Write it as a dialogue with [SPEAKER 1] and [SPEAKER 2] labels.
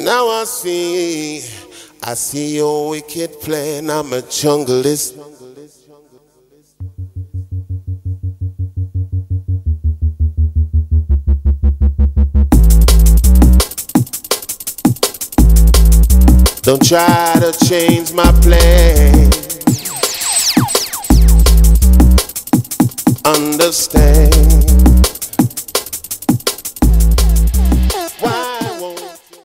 [SPEAKER 1] Now I see your wicked plan. I'm a junglist. Don't try to change my plan. Understand.